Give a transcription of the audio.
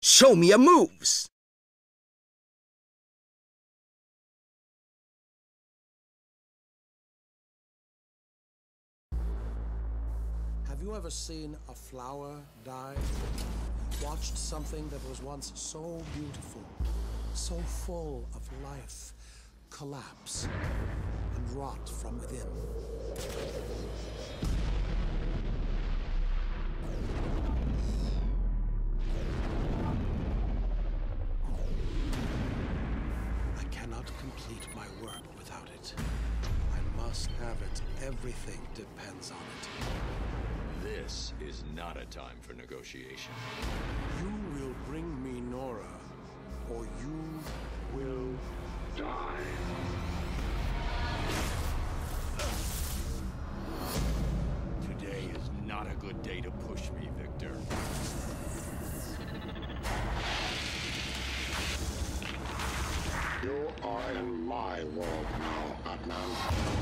Show me your moves! Have you ever seen a flower die? Watched something that was once so beautiful, so full of life, collapse and rot from within? I cannot complete my work without it. I must have it. Everything depends on it. This is not a time for negotiation. You will bring me Nora, or you will die. Today is not a good day to push me, Victor. You are in my world now, Batman.